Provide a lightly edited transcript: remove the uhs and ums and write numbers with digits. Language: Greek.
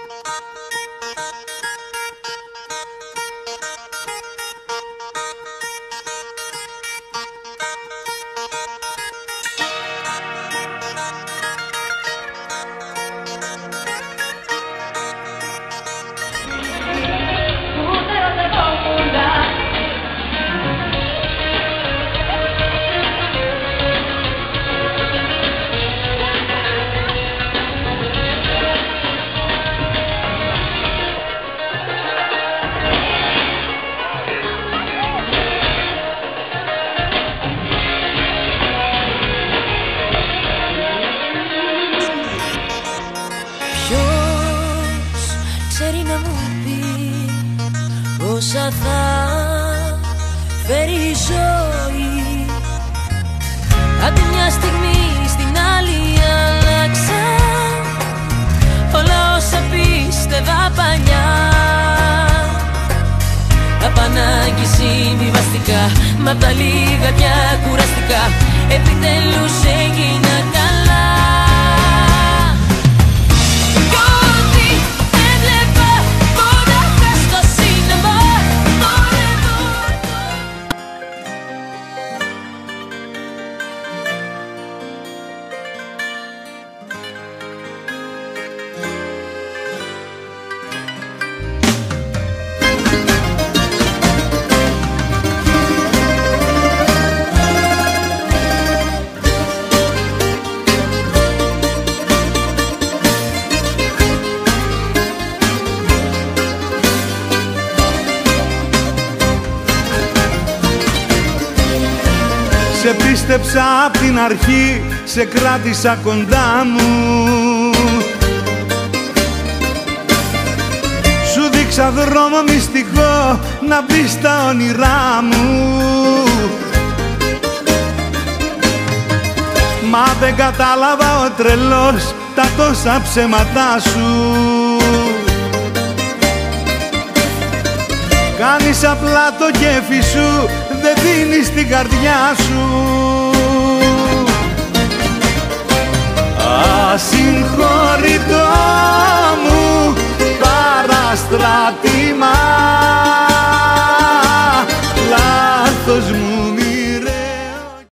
Ξέρει να μου πει πόσα θα φέρει η ζωή. Απ' τη μια στιγμή στην άλλη άλλαξα όλα όσα πίστευα παλιά. Απ' ανάγκη συμβιβαστικά, μ' απ' τα λίγα πια κουραστικά, επιτέλους έγινα καλά. Σε πίστεψα απ' την αρχή, σε κράτησα κοντά μου. Σου δείξα δρόμο μυστικό να μπεις στα όνειρά μου. Μα δεν κατάλαβα ο τρελός τα τόσα ψέματά σου. Κάνεις απλά το κέφι σου, δεν δίνεις την καρδιά σου. Ασυγχώρητα